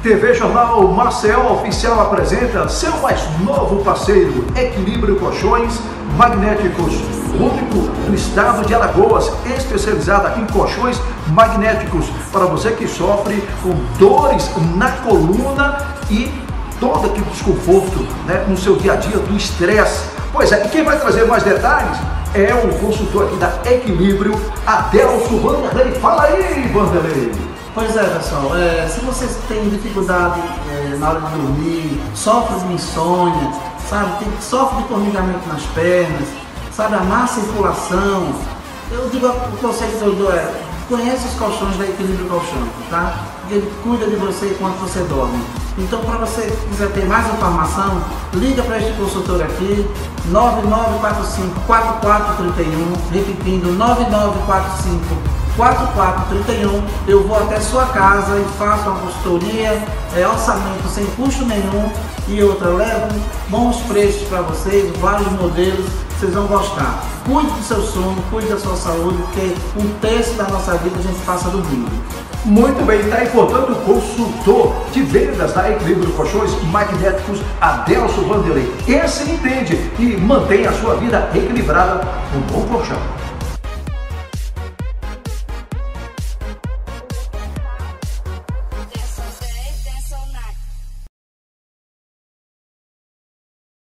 TV Jornal Maceió Oficial apresenta seu mais novo parceiro, Equilíbrio Colchões Magnéticos, único no estado de Alagoas, especializado aqui em colchões magnéticos, para você que sofre com dores na coluna e todo aquele desconforto, né, no seu dia a dia, do estresse. Pois é, e quem vai trazer mais detalhes é o consultor aqui da Equilíbrio, Adelso Vanderlei. Fala aí, Vanderlei! Pois é, pessoal, se vocês têm dificuldade na hora de dormir, sofre de insônia, sabe, sofre de formigamento nas pernas, sabe, a má circulação, eu digo, o conselho que eu dou é, conheça os colchões da Equilíbrio Colchão, tá? Porque ele cuida de você enquanto você dorme. Então, para você quiser ter mais informação, liga para este consultor aqui, 9945-4431, repetindo, 9945-4431, eu vou até sua casa e faço uma consultoria, orçamento sem custo nenhum e outra, levo bons preços para vocês, vários modelos, vocês vão gostar. Cuide do seu sono, cuide da sua saúde, porque um terço da nossa vida a gente passa dormindo. Muito bem, está aí, portanto, o consultor de vendas da Equilíbrio Colchões Magnéticos, Adelso Vanderlei. Esse entende e mantém a sua vida equilibrada com um bom colchão.